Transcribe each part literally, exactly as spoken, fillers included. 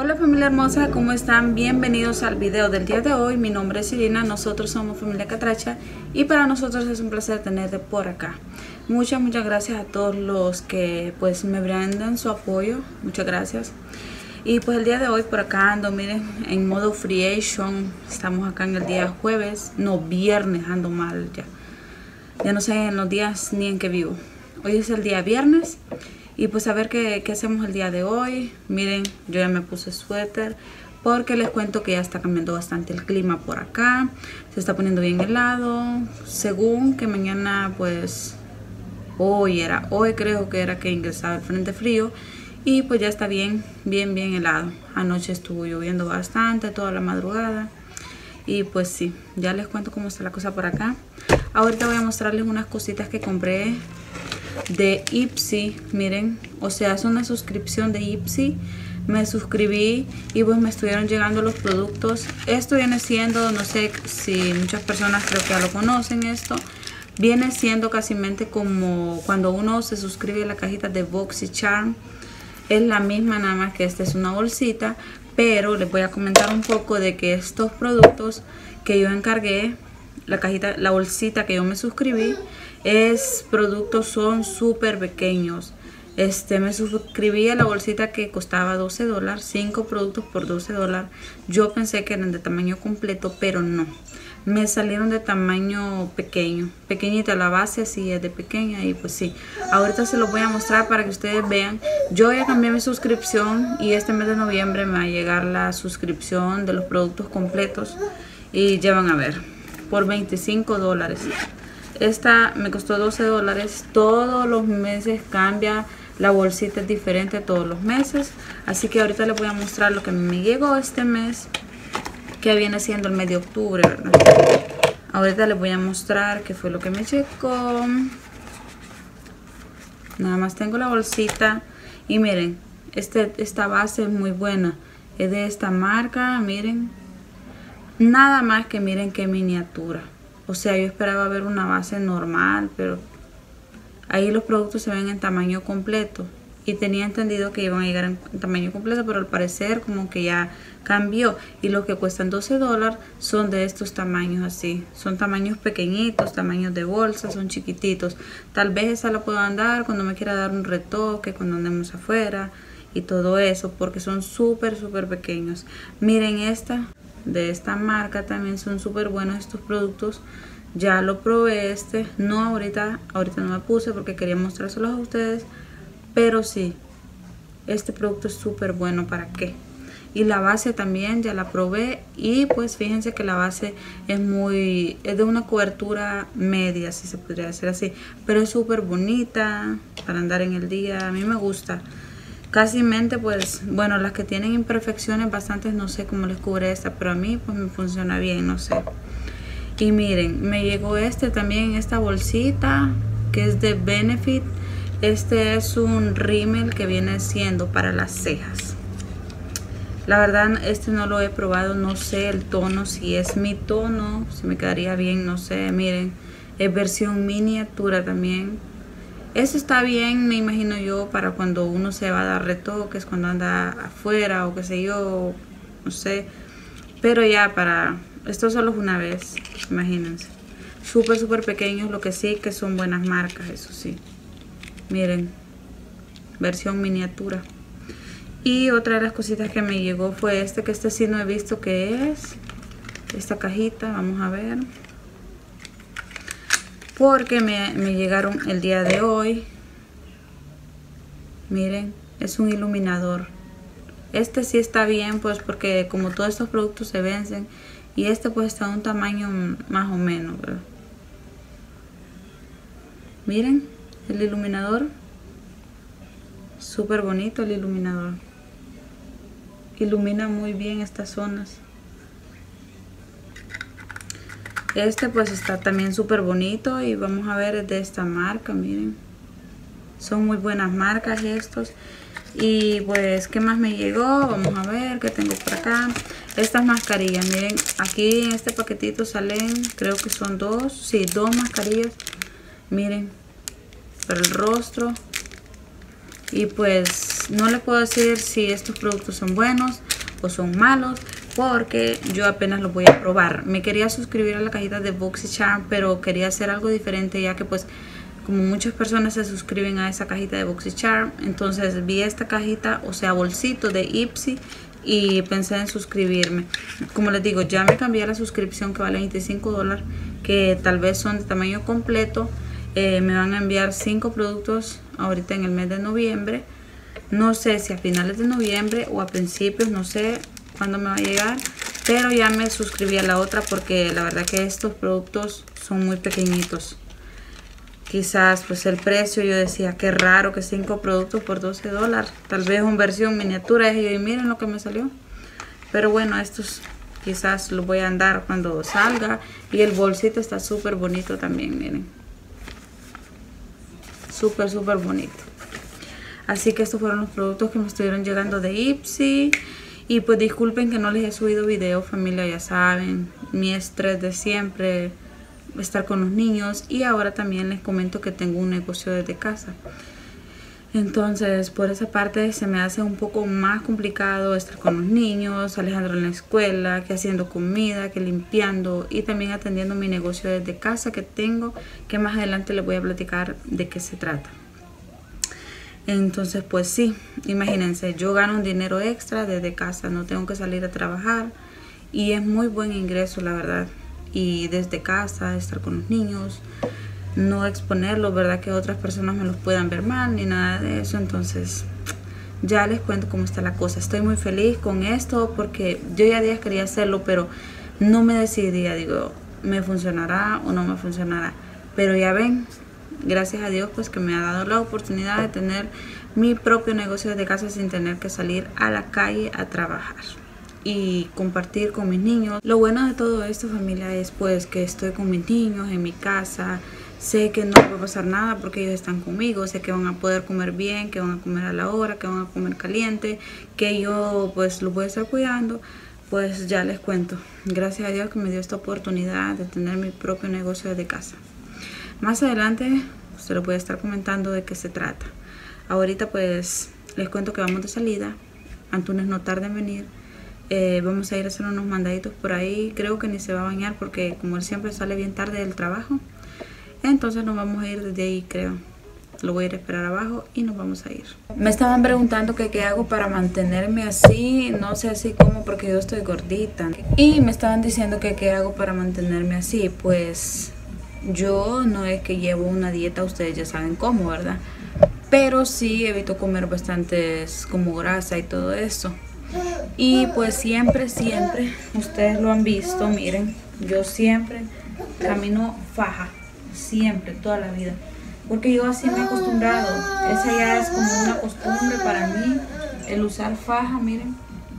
Hola familia hermosa, ¿cómo están? Bienvenidos al video del día de hoy. Mi nombre es Irina, nosotros somos familia Catracha y para nosotros es un placer tenerte por acá. Muchas, muchas gracias a todos los que pues me brindan su apoyo, muchas gracias. Y pues el día de hoy por acá ando, miren, en modo freeation. Estamos acá en el día jueves, no viernes, ando mal ya. Ya no sé en los días ni en qué vivo. Hoy es el día viernes. Y pues a ver qué, qué hacemos el día de hoy. Miren, yo ya me puse suéter porque les cuento que ya está cambiando bastante el clima por acá. Se está poniendo bien helado. Según que mañana pues hoy era, hoy creo que era que ingresaba el frente frío. Y pues ya está bien, bien, bien helado. Anoche estuvo lloviendo bastante toda la madrugada. Y pues sí, ya les cuento cómo está la cosa por acá. Ahorita voy a mostrarles unas cositas que compré de Ipsy, miren, o sea, es una suscripción de Ipsy. Me suscribí y pues me estuvieron llegando los productos. Esto viene siendo, no sé si muchas personas creo que ya lo conocen esto. Viene siendo casi como cuando uno se suscribe a la cajita de BoxyCharm. Es la misma, nada más que esta es una bolsita. Pero les voy a comentar un poco de que estos productos que yo encargué, la cajita, la bolsita que yo me suscribí, es productos son súper pequeños. Este, me suscribí a la bolsita que costaba doce dólares, cinco productos por doce dólares. Yo pensé que eran de tamaño completo, pero no. Me salieron de tamaño pequeño, pequeñita la base, así es de pequeña. Y pues sí, ahorita se los voy a mostrar para que ustedes vean. Yo ya cambié mi suscripción y este mes de noviembre me va a llegar la suscripción de los productos completos. Y ya van a ver, por veinticinco dólares. Esta me costó doce dólares. Todos los meses cambia. La bolsita es diferente todos los meses. Así que ahorita les voy a mostrar lo que me llegó este mes, que viene siendo el mes de octubre, ¿verdad? Ahorita les voy a mostrar qué fue lo que me llegó. Nada más tengo la bolsita. Y miren, este, esta base es muy buena. Es de esta marca, miren. Nada más que miren qué miniatura. O sea, yo esperaba ver una base normal, pero ahí los productos se ven en tamaño completo. Y tenía entendido que iban a llegar en tamaño completo, pero al parecer como que ya cambió. Y los que cuestan doce dólares son de estos tamaños así. Son tamaños pequeñitos, tamaños de bolsa, son chiquititos. Tal vez esa la puedo andar cuando me quiera dar un retoque, cuando andemos afuera y todo eso, porque son súper, súper pequeños. Miren esta. De esta marca también son súper buenos estos productos. Ya lo probé este, no ahorita, ahorita no me puse porque quería mostrárselos a ustedes, pero sí, este producto es súper bueno. ¿Para qué? Y la base también ya la probé y pues fíjense que la base es muy, es de una cobertura media, si se podría decir así, pero es súper bonita para andar en el día. A mí me gusta. Casi mente, pues, bueno, las que tienen imperfecciones bastantes, no sé cómo les cubre esta, pero a mí pues me funciona bien, no sé. Y miren, me llegó este también, esta bolsita, que es de Benefit. Este es un rímel que viene siendo para las cejas. La verdad, este no lo he probado, no sé el tono, si es mi tono, si me quedaría bien, no sé. Miren, es versión miniatura también. Eso está bien, me imagino yo, para cuando uno se va a dar retoques, cuando anda afuera o qué sé yo, no sé. Pero ya para, esto solo es una vez, imagínense. Súper, súper pequeños, lo que sí que son buenas marcas, eso sí. Miren, versión miniatura. Y otra de las cositas que me llegó fue este, que este sí no he visto qué es. Esta cajita, vamos a ver. Porque me, me llegaron el día de hoy. Miren, es un iluminador. Este sí está bien, pues porque como todos estos productos se vencen. Y este pues está de un tamaño más o menos, ¿verdad? Miren, el iluminador. Súper bonito el iluminador. Ilumina muy bien estas zonas. Este pues está también súper bonito y vamos a ver, es de esta marca, miren. Son muy buenas marcas estos. Y pues, ¿qué más me llegó? Vamos a ver qué tengo por acá. Estas mascarillas, miren, aquí en este paquetito salen, creo que son dos, sí, dos mascarillas. Miren, para el rostro. Y pues, no les puedo decir si estos productos son buenos. o son malos, porque yo apenas los voy a probar. Me quería suscribir a la cajita de BoxyCharm, pero quería hacer algo diferente, ya que pues como muchas personas se suscriben a esa cajita de BoxyCharm, entonces vi esta cajita, o sea bolsito de Ipsy, y pensé en suscribirme. Como les digo, ya me cambié a la suscripción que vale veinticinco dólares, que tal vez son de tamaño completo. Eh, me van a enviar cinco productos ahorita en el mes de noviembre. No sé si a finales de noviembre o a principios, no sé cuándo me va a llegar, pero ya me suscribí a la otra porque la verdad que estos productos son muy pequeñitos. Quizás pues el precio, yo decía qué raro que cinco productos por doce dólares, tal vez en versión miniatura, y miren lo que me salió. Pero bueno, estos quizás los voy a andar cuando salga. Y el bolsito está súper bonito también, miren, súper súper bonito. Así que estos fueron los productos que me estuvieron llegando de Ipsy. Y pues disculpen que no les he subido video, familia, ya saben, mi estrés de siempre, estar con los niños. Y ahora también les comento que tengo un negocio desde casa. Entonces por esa parte se me hace un poco más complicado estar con los niños, Alejandro en la escuela, que haciendo comida, que limpiando, y también atendiendo mi negocio desde casa que tengo, que más adelante les voy a platicar de qué se trata. Entonces pues sí, imagínense, yo gano un dinero extra desde casa, no tengo que salir a trabajar y es muy buen ingreso, la verdad. Y desde casa, estar con los niños, no exponerlos, verdad, que otras personas me los puedan ver mal ni nada de eso. Entonces ya les cuento cómo está la cosa. Estoy muy feliz con esto porque yo ya días quería hacerlo, pero no me decidía, digo, ¿me funcionará o no me funcionará? Pero ya ven, gracias a Dios pues que me ha dado la oportunidad de tener mi propio negocio desde casa sin tener que salir a la calle a trabajar y compartir con mis niños. Lo bueno de todo esto, familia, es pues que estoy con mis niños en mi casa. Sé que no va a pasar nada porque ellos están conmigo, sé que van a poder comer bien, que van a comer a la hora, que van a comer caliente, que yo pues los voy a estar cuidando. Pues ya les cuento, gracias a Dios que me dio esta oportunidad de tener mi propio negocio desde casa. Más adelante se lo voy a estar comentando de qué se trata. Ahorita pues les cuento que vamos de salida. Antunes no tarda en venir. Eh, vamos a ir a hacer unos mandaditos por ahí. Creo que ni se va a bañar porque como él siempre sale bien tarde del trabajo, entonces nos vamos a ir desde ahí, creo. Lo voy a ir a esperar abajo y nos vamos a ir. Me estaban preguntando que qué hago para mantenerme así. No sé así como porque yo estoy gordita. Y me estaban diciendo que qué hago para mantenerme así. Pues yo no es que llevo una dieta, ustedes ya saben cómo, ¿verdad? Pero sí evito comer bastantes como grasa y todo eso. Y pues siempre, siempre, ustedes lo han visto, miren, yo siempre camino faja. Siempre, toda la vida, porque yo así me he acostumbrado. Esa ya es como una costumbre para mí, el usar faja, miren.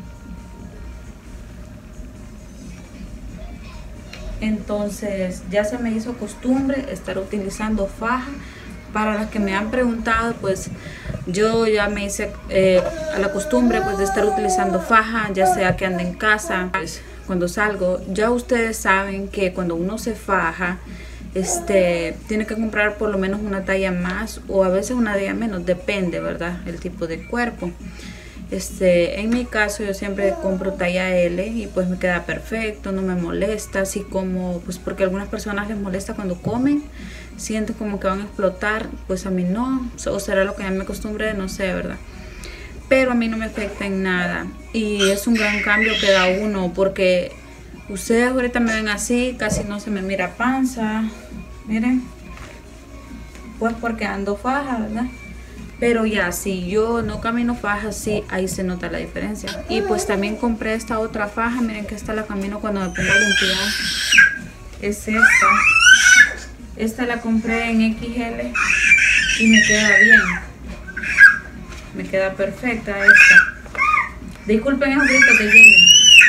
Entonces ya se me hizo costumbre estar utilizando faja. Para las que me han preguntado, pues yo ya me hice eh, a la costumbre pues de estar utilizando faja, ya sea que ande en casa, pues, cuando salgo. Ya ustedes saben que cuando uno se faja, Este, tiene que comprar por lo menos una talla más o a veces una talla menos, depende, ¿verdad? El tipo de cuerpo. Este, en mi caso yo siempre compro talla L y pues me queda perfecto, no me molesta, así como, pues porque a algunas personas les molesta cuando comen, sienten como que van a explotar, pues a mí no, o será lo que ya me acostumbré, no sé, ¿verdad? Pero a mí no me afecta en nada y es un gran cambio que da uno porque ustedes ahorita me ven así, casi no se me mira panza, miren, pues porque ando faja, ¿verdad? Pero ya, si yo no camino faja, sí, ahí se nota la diferencia. Y pues también compré esta otra faja, miren que esta la camino cuando me pongo a limpiar. Es esta. Esta la compré en equis ele y me queda bien. Me queda perfecta esta. Disculpen esos gritos que llegan.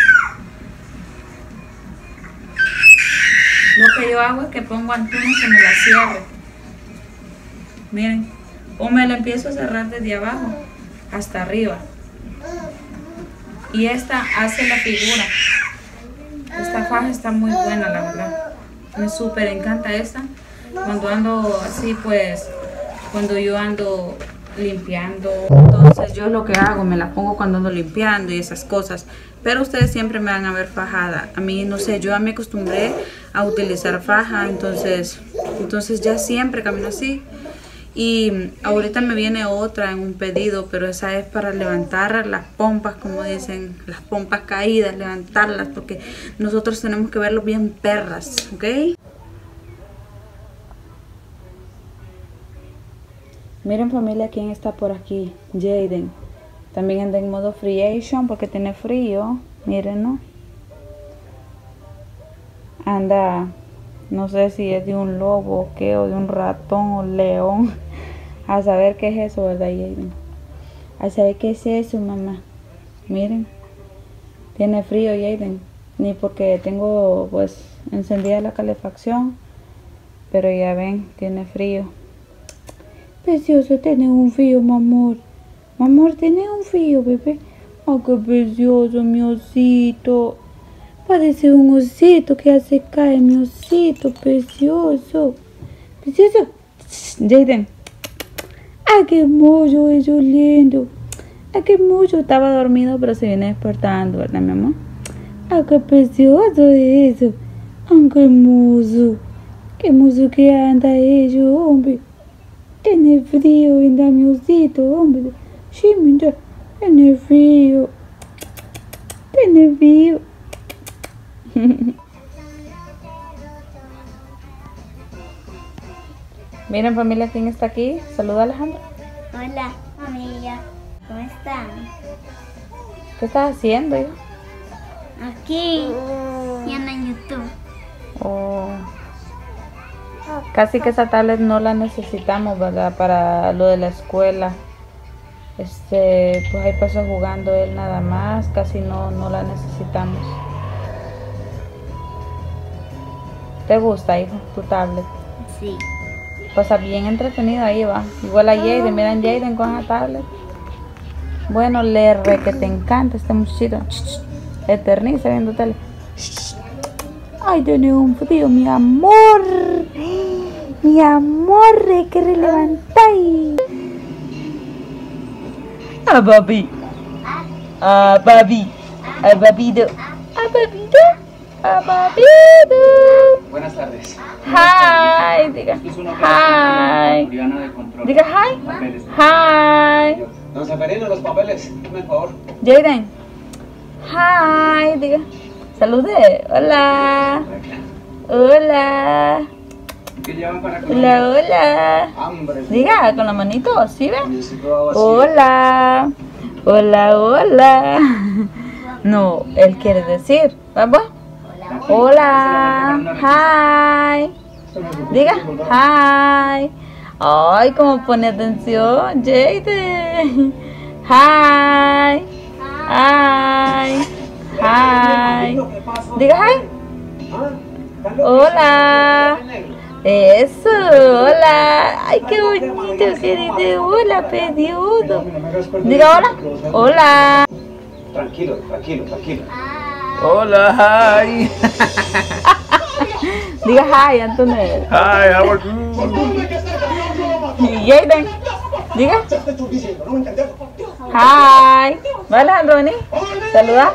Lo que yo hago es que pongo antunes que me la cierre. Miren. O me la empiezo a cerrar desde abajo hasta arriba. Y esta hace la figura. Esta faja está muy buena, la verdad. Me súper encanta esta. Cuando ando así, pues, cuando yo ando limpiando. Entonces yo lo que hago, me la pongo cuando ando limpiando y esas cosas. Pero ustedes siempre me van a ver fajada. A mí, no sé, yo ya me acostumbré a utilizar faja, entonces, entonces ya siempre camino así. Y ahorita me viene otra en un pedido, pero esa es para levantar las pompas, como dicen, las pompas caídas, levantarlas, porque nosotros tenemos que verlo bien perras, ¿ok? Miren familia, quién está por aquí, Jaden. También anda en modo freeation porque tiene frío, miren, ¿no? Anda, no sé si es de un lobo o qué, o de un ratón o león. A saber qué es eso, ¿verdad, Jaden? A saber qué es eso, mamá. Miren, tiene frío, Jaden. Ni porque tengo, pues, encendida la calefacción. Pero ya ven, tiene frío. Precioso, tiene un frío, mi amor. Mi amor, tiene un frío, bebé. Oh, qué precioso, mi osito. Parece un osito que hace caer, mi osito, precioso. Precioso. Jaden. ¡Ay, qué hermoso eso, lindo! ¡Ay, qué hermoso! Estaba dormido, pero se viene despertando, ¿verdad, mi amor? ¡Ay, qué precioso eso! ¡Ay, qué hermoso! ¡Qué hermoso que anda ello, hombre! Tiene frío, anda mi osito, hombre. Sí, mira, tiene frío. Tiene frío. Miren familia, ¿quién está aquí? Saluda a Alejandra. Hola familia, ¿cómo están? ¿Qué estás haciendo, hijo? Aquí, viendo en YouTube. Oh. Casi que esa tablet no la necesitamos, ¿verdad? Para lo de la escuela. Este, pues ahí pasó jugando él nada más, casi no, no la necesitamos. ¿Te gusta, hijo, tu tablet? Sí. Pasa bien entretenido ahí, va. Igual a Jaden, miren Jaden con la tablet. Bueno, le re que te encanta este muchachito. Eterniza viendo tele. Ay, tiene un frío, mi amor. Mi amor, que relevantáis. Ah, papi. Ah, papi. Ah, papito. Ah, papito. Ah, papito. Buenas tardes. Hi, diga. Hi. Diga hi. Hi. Don Severino, los papeles, por favor. Jaden. Hi, diga. Salude. Hola. Hola. ¿Qué llevan para comer? Hola, hola. Hambre. Diga, con la manito, ¿sí ven? Hola. Hola, hola. No, él quiere decir. ¿Vamos? Hola. Hi. Diga, hi. Ay, como pone atención, Jaden. Hi. Hi. Hi. Diga hi. Hola. Eso, hola. Ay, qué bonito que dice hola, pedido. Diga hola. Hola. Tranquilo, tranquilo, tranquilo. Hola, hi. Diga hi, Antonio. Hi, how are you? Jaden. Diga. Hi. ¿Vale, Antonio? Saluda.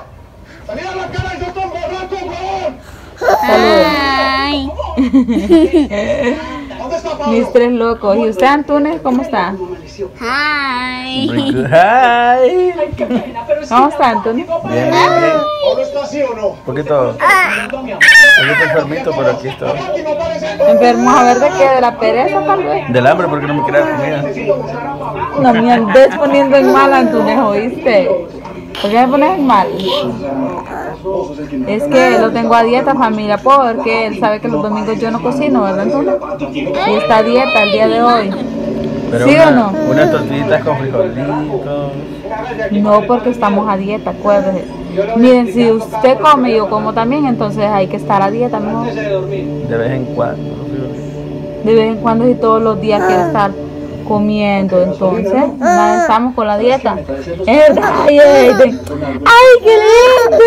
Ay. Mis tres locos. ¿Y usted, Antunes, cómo está? Hi. Very good. Hi. ¿Cómo está, Antunes? Bien, bien, bien. ¿Ahora está así o no? Un poquito, un poquito enfermito, pero aquí estoy. Enfermos a ver de qué, de la pereza tal vez. Del hambre porque no me quería dar comida. No me andes poniendo en mal, Antunes, ¿oíste? ¿Por qué me pones en mal? Es que lo tengo a dieta, familia, porque él sabe que los domingos yo no cocino, ¿verdad, Antunes? Y está a dieta el día de hoy. Pero ¿Sí una, o no? unas tortillitas con frijolitos. No, porque estamos a dieta, acuérdese. Miren, si usted come y yo como también, entonces hay que estar a dieta, ¿no? De vez en cuando. De vez en cuando y todos los días quiere estar comiendo, entonces nada, estamos con la dieta. Es verdad, ay, ay, ay, qué lindo.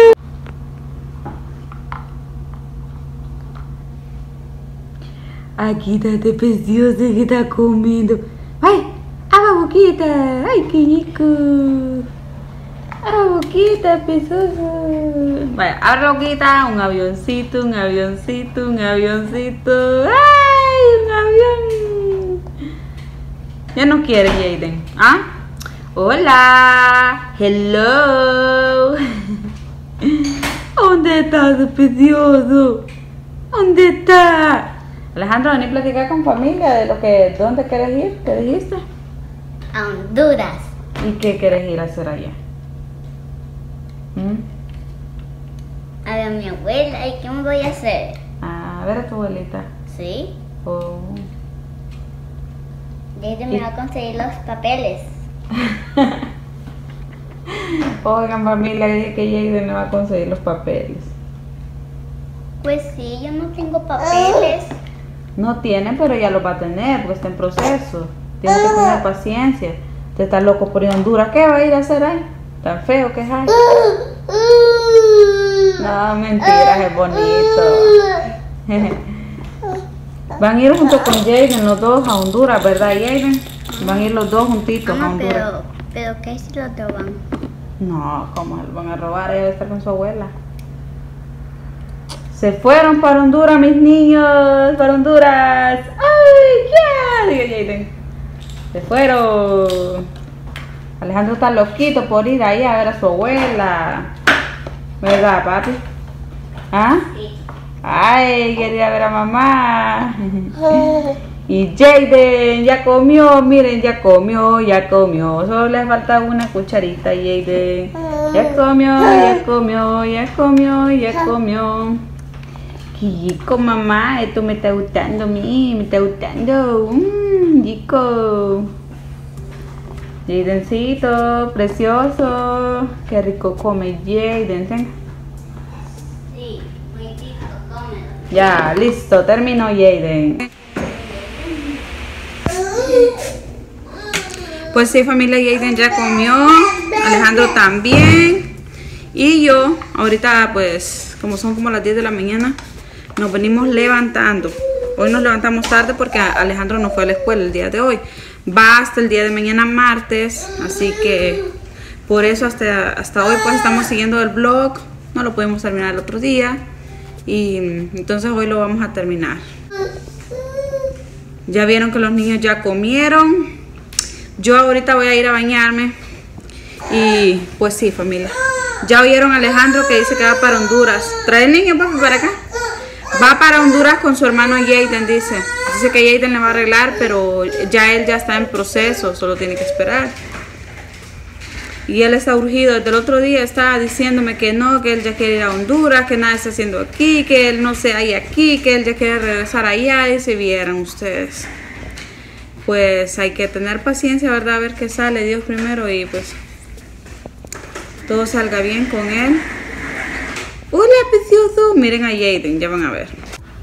Aquí está este precioso que está comiendo. Ay, ah, ¡Ah, boquita! ¡Ay, qué rico! ¡Ah, boquita, pesoso! Vaya, abre la boquita, un avioncito, un avioncito, un avioncito. ¡Ay, un avión! Ya no quiere Jaden. ¿Ah? ¡Hola! ¡Hello! ¿Dónde estás, precioso? ¿Dónde está? Alejandro, vení a platicar con familia de lo que, ¿dónde quieres ir? ¿Qué dijiste? A Honduras. ¿Y qué quieres ir a hacer allá? ¿Mm? A ver a mi abuela. ¿Y qué me voy a hacer? A ver a tu abuelita. ¿Sí? Oh. Desde me va a conseguir los papeles. Oigan, familia, dije que Jaden le va a conseguir los papeles. Pues sí, yo no tengo papeles. No tiene, pero ya los va a tener porque está en proceso. Tienes que tener paciencia. Te estás loco por ir a Honduras. ¿Qué va a ir a hacer ahí? Tan feo que es ahí. No, mentiras, es bonito. Van a ir junto con Jaden los dos a Honduras, ¿verdad, Jaden? Van a ir los dos juntitos a Mamá, Honduras. pero, pero ¿qué si los roban? No, ¿cómo lo van a robar? Ella va a estar con su abuela. Se fueron para Honduras, mis niños, para Honduras. ¡Ay, ya! Digo Jaden. Se fueron. Alejandro está loquito por ir ahí a ver a su abuela. ¿Verdad, papi? ¿Ah? Sí. Ay, quería ver a mamá. Y Jaden ya comió, miren, ya comió, ya comió. Solo le falta una cucharita a Jaden. Ya comió, ya comió, ya comió, ya comió. Qué rico, mamá, esto me está gustando a mí, me está gustando. Mmm, rico. Jadencito, precioso. Qué rico come Jaden. ¿Sí? Sí, muy rico, cómelo. Ya, listo, terminó Jaden. Pues sí, familia, Jaden ya comió, Alejandro también. Y yo, ahorita pues, como son como las diez de la mañana, nos venimos levantando. Hoy nos levantamos tarde porque Alejandro no fue a la escuela el día de hoy. Va hasta el día de mañana martes, así que por eso hasta, hasta hoy pues estamos siguiendo el vlog. No lo pudimos terminar el otro día y entonces hoy lo vamos a terminar. Ya vieron que los niños ya comieron. Yo ahorita voy a ir a bañarme. Y pues sí, familia. Ya oyeron a Alejandro que dice que va para Honduras. Trae el niño, papi, para acá. Va para Honduras con su hermano Jaden, dice. Dice que Jaden le va a arreglar, pero ya él ya está en proceso. Solo tiene que esperar. Y él está urgido. Desde el otro día estaba diciéndome que no, que él ya quiere ir a Honduras, que nada está haciendo aquí, que él no se halla aquí, que él ya quiere regresar allá. Y si vieran ustedes. Pues hay que tener paciencia, ¿verdad? A ver qué sale, Dios primero, y pues todo salga bien con él. Hola, precioso. Miren a Jaden, ya van a ver.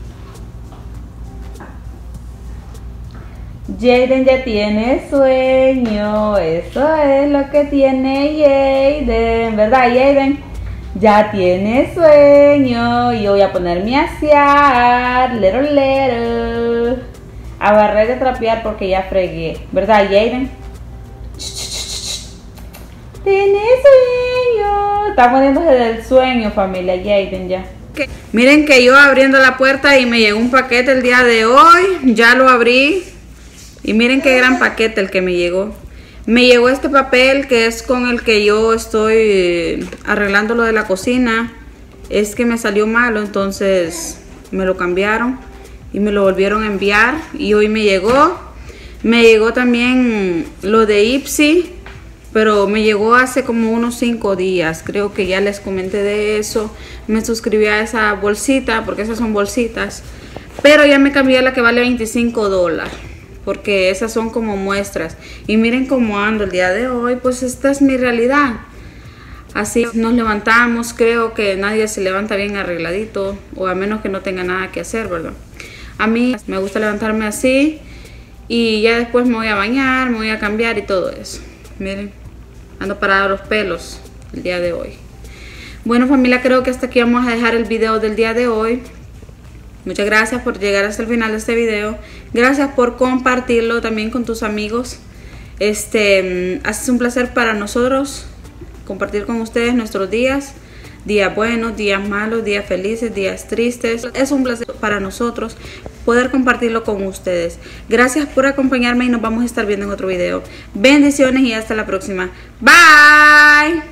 Jaden ya tiene sueño, eso es lo que tiene Jaden, ¿verdad, Jaden? Ya tiene sueño y yo voy a ponerme a asear, little little, a barrer y a trapear porque ya fregué, ¿verdad, Jaden? Tiene sueño, está poniéndose del sueño, familia, Jaden ya. Okay. Miren que yo abriendo la puerta y me llegó un paquete el día de hoy, ya lo abrí. Y miren qué gran paquete el que me llegó. Me llegó este papel que es con el que yo estoy arreglando lo de la cocina. Es que me salió malo, entonces me lo cambiaron y me lo volvieron a enviar. Y hoy me llegó. Me llegó también lo de Ipsy, pero me llegó hace como unos cinco días. Creo que ya les comenté de eso. Me suscribí a esa bolsita, porque esas son bolsitas. Pero ya me cambié a la que vale veinticinco dólares. Porque esas son como muestras. Y miren cómo ando el día de hoy. Pues esta es mi realidad. Así nos levantamos. Creo que nadie se levanta bien arregladito. O a menos que no tenga nada que hacer, ¿verdad? A mí me gusta levantarme así. Y ya después me voy a bañar, me voy a cambiar y todo eso. Miren, ando parado los pelos el día de hoy. Bueno, familia, creo que hasta aquí vamos a dejar el video del día de hoy. Muchas gracias por llegar hasta el final de este video. Gracias por compartirlo también con tus amigos. Este, es un placer para nosotros compartir con ustedes nuestros días, días buenos, días malos, días felices, días tristes. Es un placer para nosotros poder compartirlo con ustedes. Gracias por acompañarme y nos vamos a estar viendo en otro video. Bendiciones y hasta la próxima. Bye.